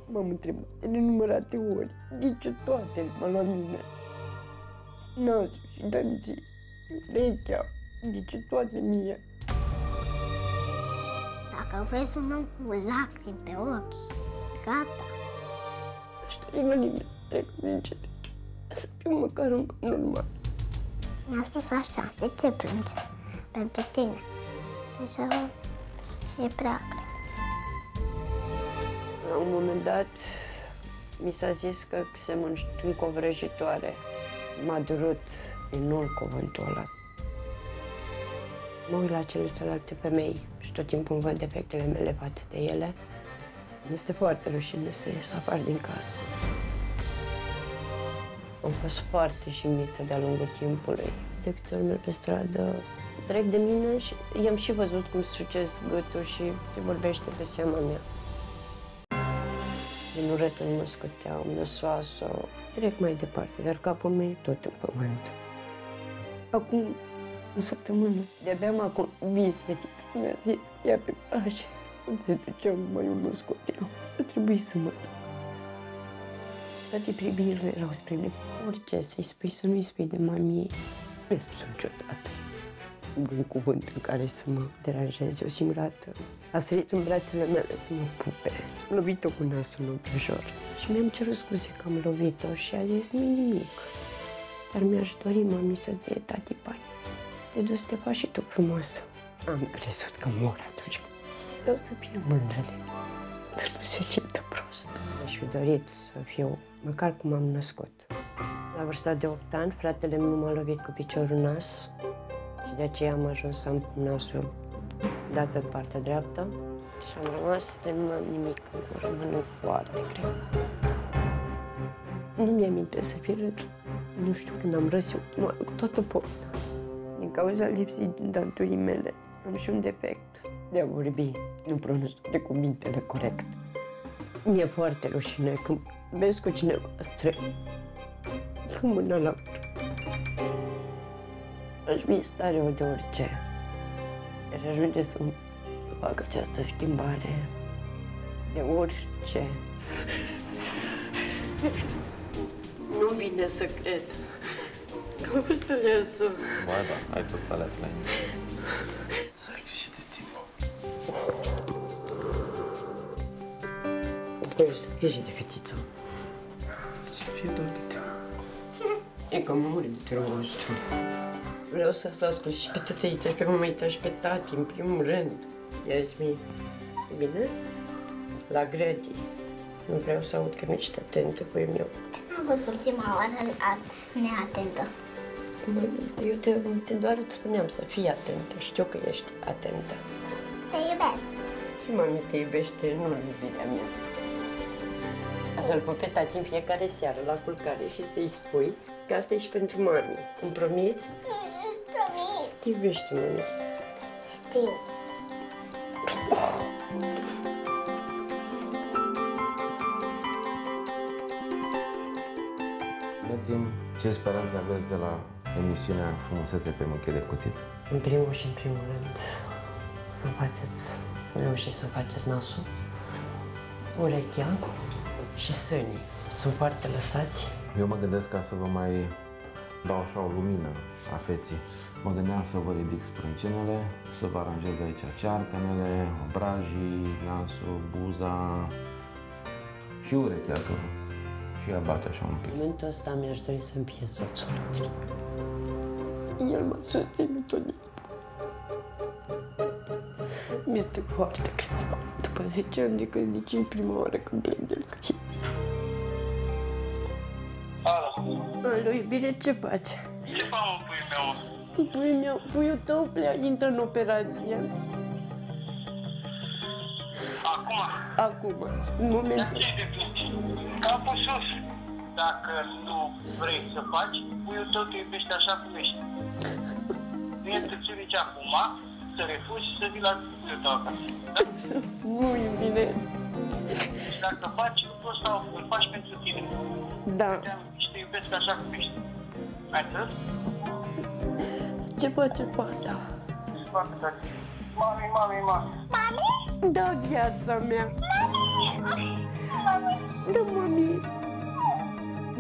M-am întrebat de nenumărate ori de ce toate la mine. Nasul și dănții, urechea, de ce toate mie. Dacă vrei să nu cu lacrimi pe ochi, gata. Aș dori la nimeni să trec încet, să fiu măcar un normal. Mi-a spus așa, de ce plângi? Pentru tine. Deja e prea greu. La un moment dat, mi s-a zis că semăn cu o vrăjitoare. M-a durut enorm cuvântul ăla. Mă uit la celelalte femei și tot timpul îmi văd defectele mele față de ele. Este foarte rușine să ies afară din casă. Am fost foarte jignită de-a lungul timpului. De câte ori merg pe stradă, trec de mine și i-am și văzut cum sucesc gâtul și se vorbește pe seama mea. Din urât nu mă scuteau, năsoasă, trec mai departe, dar capul meu e tot în pământ. Acum o săptămână, de-abia m-a convins fetița, mi-a zis, ia pe plajă, când se duceam, mai mă scoteam. A trebuit să mă duc. Toate privirile erau spre mine. Orice să-i spui, să nu-i spui de mami, nu-i spus niciodată. Un cuvânt în care să mă deranjeze. O singură dată a sărit în brațele mele să mă pupe. Am lovit-o cu nasul în împrejur și mi-am cerut scuze că am lovit-o și a zis nu-i nimic. Dar mi-aș dori, mami, să-ți dea tati bani, să te duci să te faci și tu frumoasă. Am crezut că mor atunci. Sau să fie mândră de mine, să nu se simtă prost. Mi-aș fi dorit să fiu măcar cum am născut. La vârsta de 8 ani, fratele meu m-a lovit cu piciorul în nas și de aceea am ajuns să am nasul dat pe partea dreaptă și am rămas de nu am nimic în gură, mănânc foarte greu. Nu mi-e aminte să fi râs. Nu știu când am râs eu cu toată pofta. Din cauza lipsii danturii mele, am și un defect de a vorbi. Nu pronunț toate cuvintele corect. Mi-e foarte rușine când vezi cu cineva străin, cu mâna la urmă. Aș fi stare de orice. Aș ajunge să fac această schimbare de orice. Nu vine să cred că am fost aleasă. Ba da, ai fost aleasă la mine. Să ai grijă de tine. Trebuie să grijă de fetiță. Să fie doar de tine. E că mă muri de teroul ăsta. Vreau să-ți ascult și pe tătăița, pe mămăița și pe tati, în primul rând. Iasmin, bine? La grădi. Nu vreau să aud că nu ești atentă cu el meu. Am fost ultima oară neatentă. Eu doar îți spuneam să fii atentă. Știu că ești atentă. Te iubesc. Și mami te iubește, nu în iubirea mea. Să-l pup pe tati în fiecare seară la culcare și să-i spui că asta e și pentru mami. Îmi promiți? Îți promit. Te iubește, mami. Știu. Spuneți-mi ce speranțe aveți de la emisiunea Frumusețe pe mâche de cuțit? În primul și în primul rând, să reușiți să faceți nasul, urechea și sânii. Sunt foarte lăsați. Eu mă gândesc ca să vă mai dau așa o lumină a feții. Mă gândeam să vă ridic sprâncenele, să vă aranjez aici cearcanele, obrajii, nasul, buza și urechea, că și ea bate așa un pic. În momentul ăsta mi-aș dori să-mi fie soțul. El m-a susținut tot timpul. Mi-este foarte greu. După 10 ani de când nici în prima oară când plec de lângă el. Alo. Alo, iubire, ce faci? Ce fac, puiul meu? Puiul tău intră în operație. Acum? Acum, în momentul. Dar ce depinde? Capul sus. Dacă nu vrei să faci, puiul tău te iubește așa cum ești. Nu este nici acum să refuzi și să vii la puiul tău acasă. Da? Nu, iubire. Și dacă faci lucrul ăsta, îl faci pentru tine. Da. Și te iubesc așa cum ești. Ai înțeles? Ce face fata? Ce fac tati? Mami. Da, viața mea. Mami.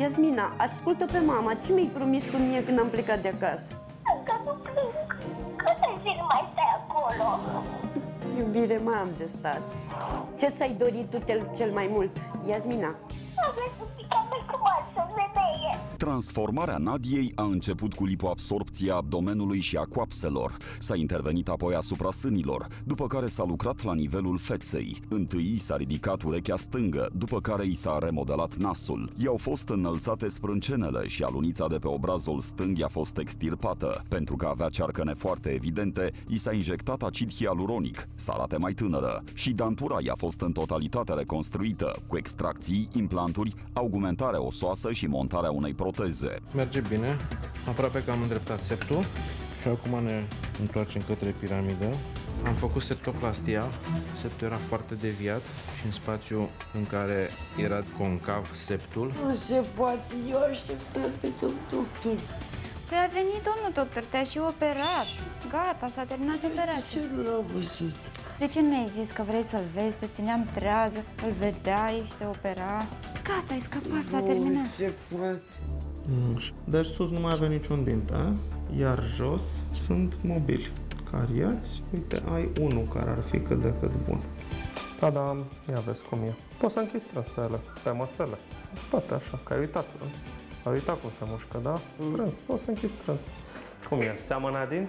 Iasmina, ascultă pe mama, ce mi-ai promis tu mie când am plecat de acasă? Încă nu plâng. Câte zile mai stai acolo? Iubire, m-am de stat. Ce ți-ai dorit tu cel mai mult, Iasmina? Aveți un pic mai frumoasă, femeie. Transformarea Nadiei a început cu lipoabsorbția abdomenului și a coapselor. S-a intervenit apoi asupra sânilor, după care s-a lucrat la nivelul feței. Întâi i s-a ridicat urechea stângă, după care i s-a remodelat nasul. I-au fost înălțate sprâncenele și alunița de pe obrazul stâng i-a fost extirpată. Pentru că avea cearcăne foarte evidente, i s-a injectat acid hialuronic, să arate mai tânără. Și dantura i-a fost în totalitate reconstruită, cu extracții, implanturi, augmentare osoasă și montarea unei proteze. Merge bine, aproape că am îndreptat septul și acum ne întoarcem către piramidă. Am făcut septoplastia, septul era foarte deviat și în spațiu în care era concav septul. Nu se poate, eu așteptat pe tot doctor. Păi a venit domnul doctor, te-a și operat. Gata, s-a terminat operația. Ce nu l-am văzut? De ce nu mi-ai zis că vrei să-l vezi? Te țineam trează, îl vedeai, te opera. Gata, ai scăpat, s-a terminat. Nu se poate. Deci sus nu mai avea niciun dinte, a? Iar jos sunt mobili. Cariați, uite, ai unul care ar fi cât de cât bun. Da, ia vezi cum e. Poți să închizi strâns pe ele, pe măsele. În spate, așa, că ai uitat. Ai uitat cum se mușcă, da? Strâns, poți să închizi strâns. Cum e? Seamănă dinți?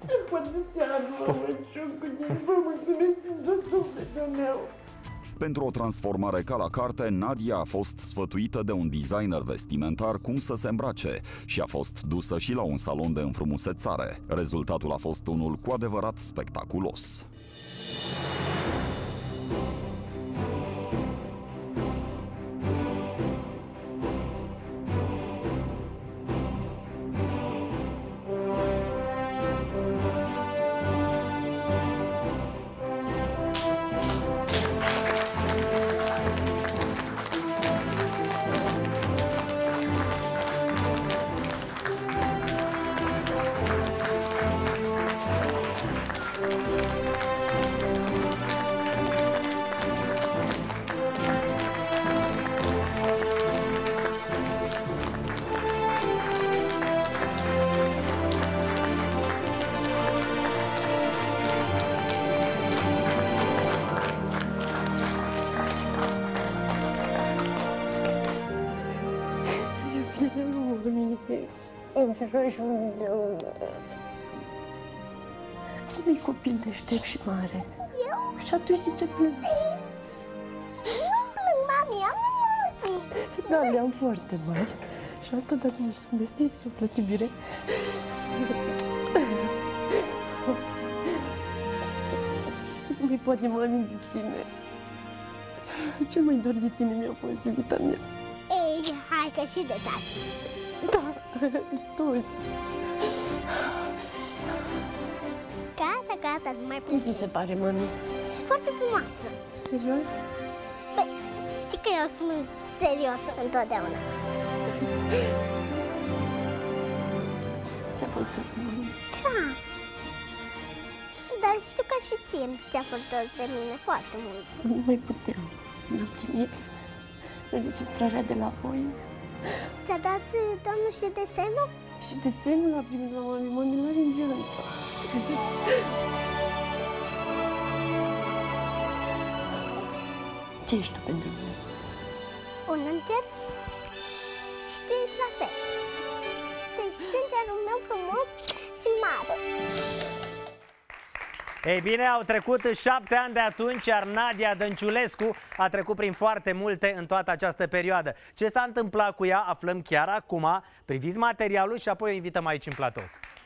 Pentru o transformare ca la carte, Nadia a fost sfătuită de un designer vestimentar cum să se îmbrace și a fost dusă și la un salon de înfrumusețare. Rezultatul a fost unul cu adevărat spectaculos. Cine-i copil deștept și mare? Eu? Și atunci de ce plâng? Nu plâng, mami, am emoții. Da, le-am foarte mari. Și asta dacă mulțumesc din suflet, iubire. Nu mai poate mami de tine. Cel mai dor de tine mi-a fost iubita mea. Ei, hai că și de tati. Da, de toți. Gata, nu mai Cum plâng. ți se pare, mami? Foarte frumoasă. Serios? Păi, știi că eu sunt serioasă întotdeauna. Ți-a fost tot, mami? Da. Dar știu că și ție ți-a fost tot de mine foarte mult. Nu mai puteam. Când am primit înregistrarea de la voi Ți-a dat domnul și desenul? și desenul l-a primit la mami. Mami l-are în geantă. Ce ești tu pentru mine? Un înger? Și tu ești la fel. Tu ești îngerul meu frumos și mare. Ei bine, au trecut 7 ani de atunci, iar Nadia Dănciulescu a trecut prin foarte multe în toată această perioadă. Ce s-a întâmplat cu ea aflăm chiar acum. Priviți materialul și apoi o invităm aici în platou.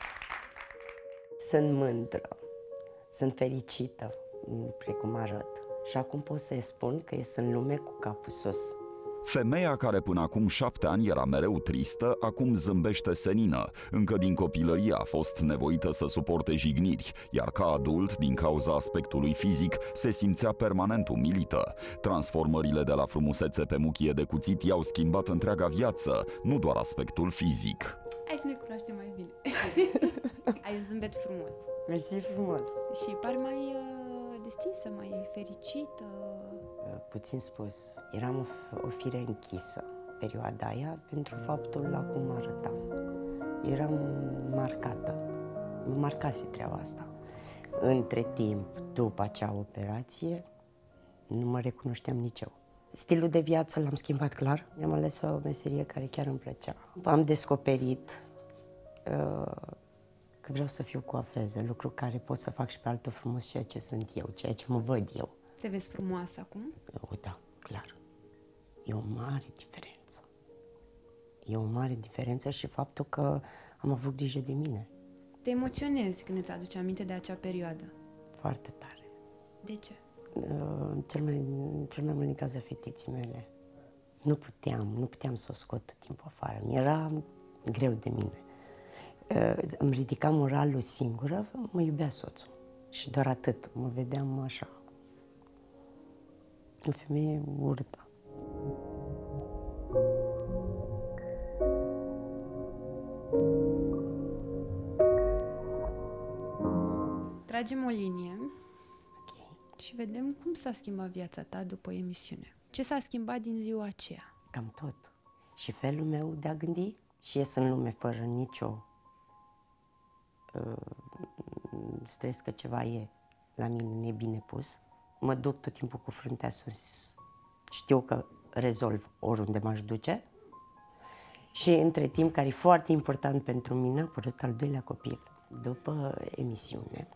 Sunt mândră, sunt fericită, precum arăt. Și acum pot să-i spun că ies în lume cu capul sus. Femeia care până acum 7 ani era mereu tristă, acum zâmbește senină. Încă din copilărie a fost nevoită să suporte jigniri, iar ca adult, din cauza aspectului fizic, se simțea permanent umilită. Transformările de la frumusețe pe muchie de cuțit i-au schimbat întreaga viață, nu doar aspectul fizic. Hai să ne cunoaștem mai bine. Ai un zâmbet frumos. Mersi frumos. Și pari mai destinsă, mai fericită. Puțin spus, eram o fire închisă. perioada aia pentru faptul la cum arătam. Eram marcată. Mă marcase treaba asta. Între timp, după acea operație, nu mă recunoșteam nici eu. Stilul de viață l-am schimbat clar. Mi-am ales o meserie care chiar îmi plăcea. Am descoperit că vreau să fiu coafeză, lucru care pot să fac și pe altul frumos ceea ce sunt eu, ceea ce mă văd eu. Te vezi frumoasă acum? Da, clar. E o mare diferență. E o mare diferență și faptul că am avut grijă de mine. Te emoționezi când îți aduci aminte de acea perioadă? Foarte tare. De ce? Cel mai mult din cauza fetiții mele. Nu puteam să o scot tot timpul afară. Mi-era greu de mine. Îmi ridica moralul singură, mă iubea soțul. Și doar atât, mă vedeam așa. O femeie urâtă. Tragem o linie și vedem cum s-a schimbat viața ta după emisiune. Ce s-a schimbat din ziua aceea? Cam tot. Și felul meu de a gândi și ies în lume fără nicio stres că ceva e la mine nebine pus. Mă duc tot timpul cu fruntea sus. Știu că rezolv oriunde m-aș duce. Și între timp, care e foarte important pentru mine, a apărut al doilea copil. După emisiune,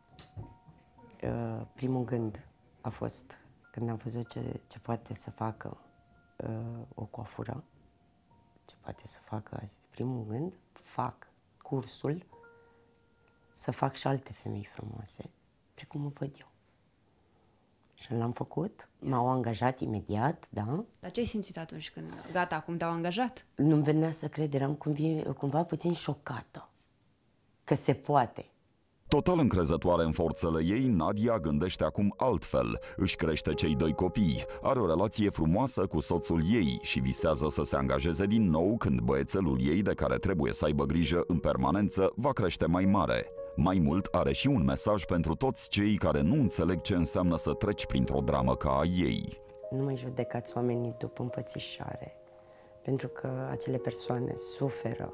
primul gând a fost, când am văzut ce poate să facă o coafură, ce poate să facă azi, primul gând, fac cursul să fac și alte femei frumoase, precum mă văd eu. Și l-am făcut, m-au angajat imediat, da. Dar ce ai simțit atunci când, gata, acum te-au angajat? Nu-mi venea să cred, eram cumva puțin șocată că se poate. Total încrezătoare în forțele ei, Nadia gândește acum altfel. Își crește cei 2 copii, are o relație frumoasă cu soțul ei și visează să se angajeze din nou când băiețelul ei, de care trebuie să aibă grijă în permanență, va crește mai mare. Mai mult, are și un mesaj pentru toți cei care nu înțeleg ce înseamnă să treci printr-o dramă ca a ei. Nu mai judecați oamenii după înfățișare, pentru că acele persoane suferă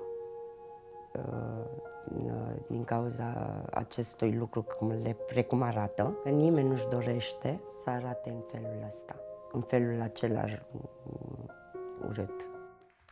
din cauza acestui lucru precum arată. Nimeni nu-și dorește să arate în felul ăsta, în felul acela urât.